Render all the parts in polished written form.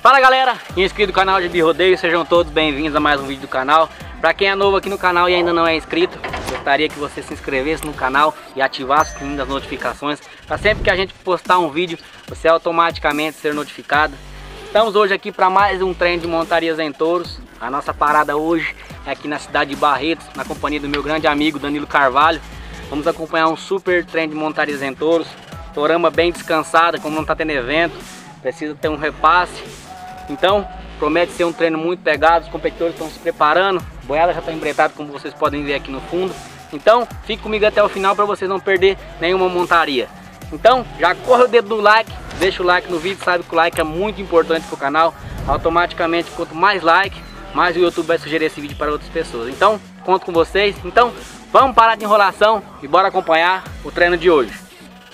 Fala galera, inscrito no canal de Rodeio, sejam todos bem-vindos a mais um vídeo do canal. Pra quem é novo aqui no canal e ainda não é inscrito, gostaria que você se inscrevesse no canal e ativasse o sininho das notificações, para sempre que a gente postar um vídeo, você automaticamente ser notificado. Estamos hoje aqui para mais um treino de montarias em touros. A nossa parada hoje é aqui na cidade de Barretos, na companhia do meu grande amigo Danilo Carvalho. Vamos acompanhar um super treino de montarias em touros. Torama bem descansada, como não está tendo evento, precisa ter um repasse. Então, promete ser um treino muito pegado, os competidores estão se preparando, a boiada já está embretada, como vocês podem ver aqui no fundo. Então, fique comigo até o final para vocês não perder nenhuma montaria. Então, já corre o dedo do like, deixa o like no vídeo, sabe que o like é muito importante para o canal. Automaticamente, quanto mais like, mais o YouTube vai sugerir esse vídeo para outras pessoas. Então, conto com vocês. Então, vamos parar de enrolação e bora acompanhar o treino de hoje.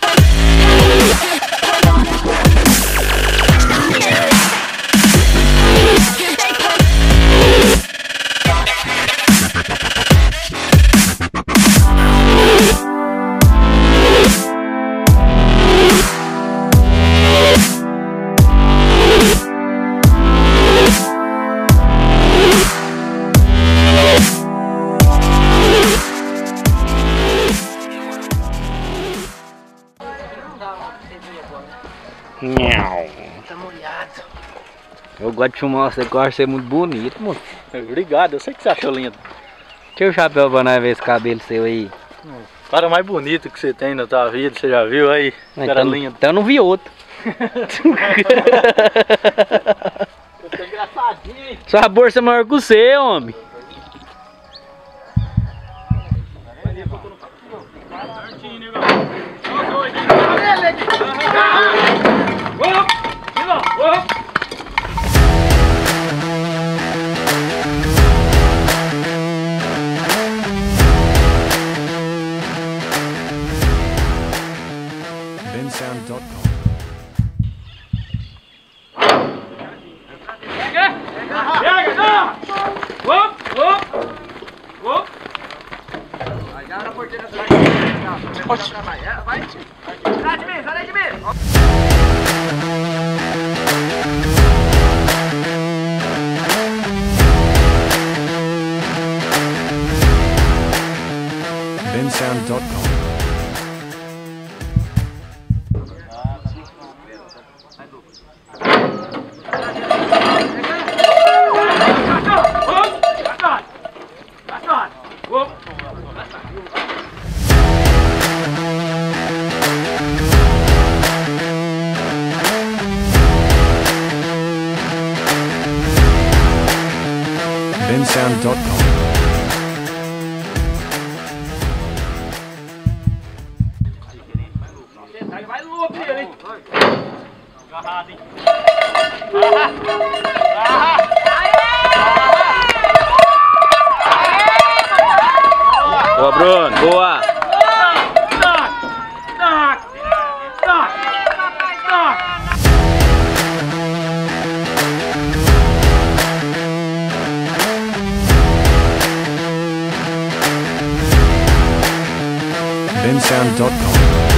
Tá molhado. Eu gosto de filmar você, gosta de ser muito bonito, moço. Obrigado, eu sei que você achou lindo. Tira o chapéu pra nós ver esse cabelo seu aí. O cara mais bonito que você tem na tua vida, você já viu aí? Cara lindo. Então eu não vi outro. Eu tô engraçadinho. Sua bolsa é maior que o seu, homem. Bensound.com. Bensound.com. Bensound.com. Vai louco ele, hein? Agarrado, hein? Boa, Bruno, boa. Bensound.com.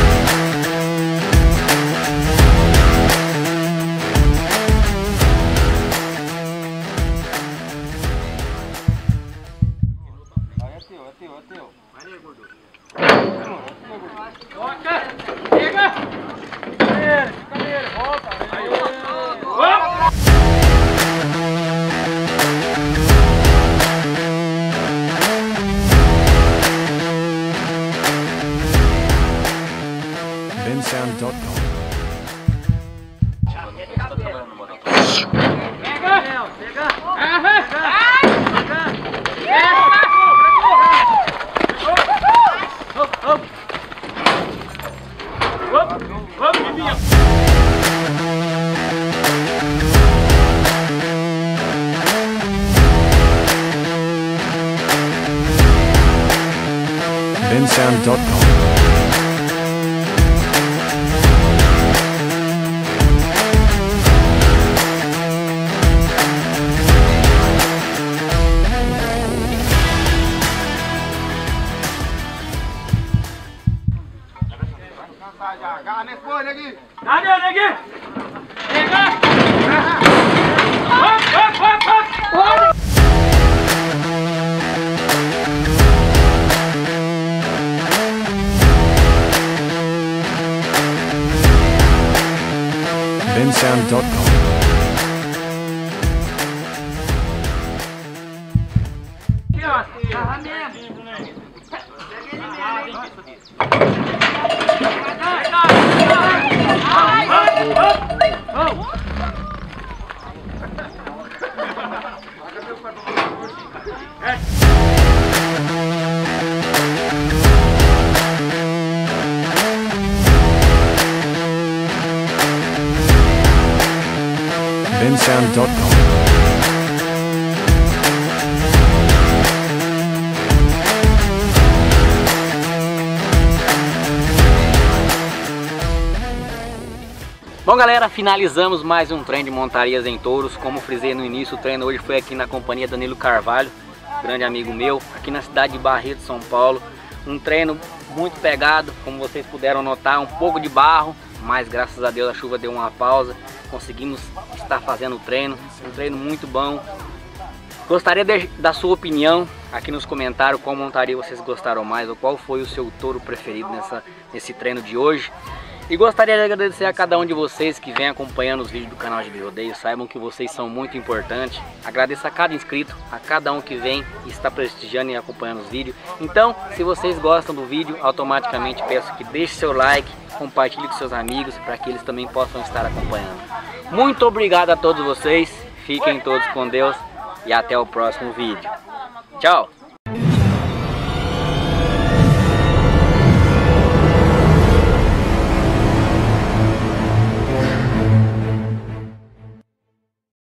Bensound.com. Bensound.com. Agarra nesse boi, neguinho! Cadê, neguinho? Pega! bensound.com. bensound.com. Bom galera, finalizamos mais um treino de montarias em touros. Como frisei no início, o treino hoje foi aqui na companhia Danilo Carvalho, grande amigo meu, aqui na cidade de Barreto, São Paulo. Um treino muito pegado, como vocês puderam notar, um pouco de barro, mas graças a Deus a chuva deu uma pausa, conseguimos estar fazendo o treino, um treino muito bom. Gostaria da sua opinião aqui nos comentários, qual montaria vocês gostaram mais, ou qual foi o seu touro preferido nesse treino de hoje. E gostaria de agradecer a cada um de vocês que vem acompanhando os vídeos do canal de Rodeio. Saibam que vocês são muito importantes. Agradeço a cada inscrito, a cada um que vem e está prestigiando e acompanhando os vídeos. Então, se vocês gostam do vídeo, automaticamente peço que deixe seu like, compartilhe com seus amigos para que eles também possam estar acompanhando. Muito obrigado a todos vocês, fiquem todos com Deus e até o próximo vídeo. Tchau!